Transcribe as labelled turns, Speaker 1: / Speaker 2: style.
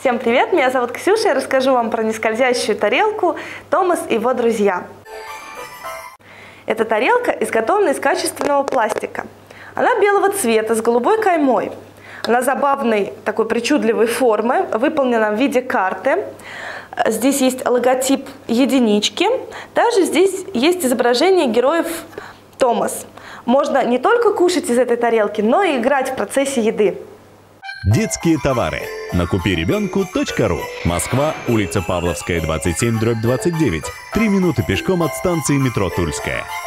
Speaker 1: Всем привет, меня зовут Ксюша, я расскажу вам про нескользящую тарелку «Томас и его друзья». Эта тарелка изготовлена из качественного пластика. Она белого цвета с голубой каймой. Она забавной, такой причудливой формы, выполнена в виде карты. Здесь есть логотип единички. Также здесь есть изображение героев Томас. Можно не только кушать из этой тарелки, но и играть в процессе еды.
Speaker 2: Детские товары. Накупиребенку.ру. Москва, улица Павловская, 27/29. 3 минуты пешком от станции метро Тульская.